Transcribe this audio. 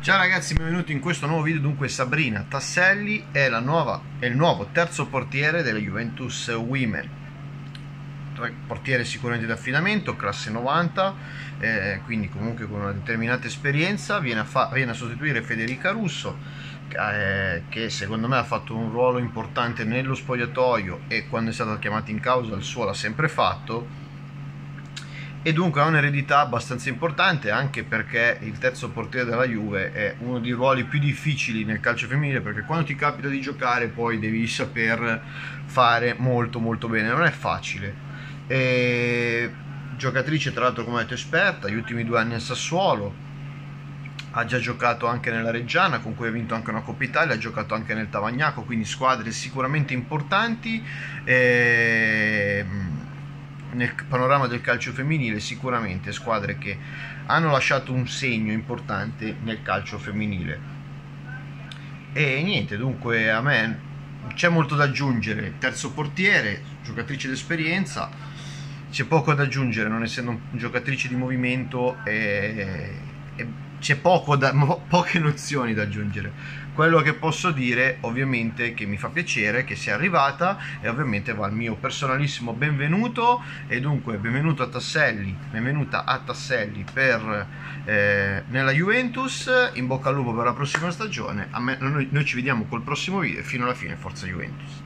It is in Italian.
Ciao ragazzi, benvenuti in questo nuovo video. Dunque Sabrina Tasselli è il nuovo terzo portiere della Juventus Women, portiere sicuramente d'affidamento, classe 90, quindi comunque con una determinata esperienza. Viene a sostituire Federica Russo, che secondo me ha fatto un ruolo importante nello spogliatoio e quando è stata chiamata in causa il suo l'ha sempre fatto. E dunque ha un'eredità abbastanza importante, anche perché il terzo portiere della Juve è uno dei ruoli più difficili nel calcio femminile, perché quando ti capita di giocare poi devi saper fare molto bene, non è facile. Giocatrice tra l'altro, come ho detto, esperta, gli ultimi 2 anni al Sassuolo, ha già giocato anche nella Reggiana, con cui ha vinto anche una Coppa Italia, ha giocato anche nel Tavagnacco, quindi squadre sicuramente importanti. Nel panorama del calcio femminile, sicuramente squadre che hanno lasciato un segno importante nel calcio femminile. E niente, dunque a me c'è molto da aggiungere. Terzo portiere, giocatrice d'esperienza, c'è poco da aggiungere, non essendo giocatrice di movimento, c'è poche nozioni da aggiungere. Quello che posso dire ovviamente che mi fa piacere che sia arrivata, e ovviamente va il mio personalissimo benvenuto. E dunque benvenuta a Tasselli nella Juventus. In bocca al lupo per la prossima stagione. Noi ci vediamo col prossimo video e fino alla fine, forza Juventus.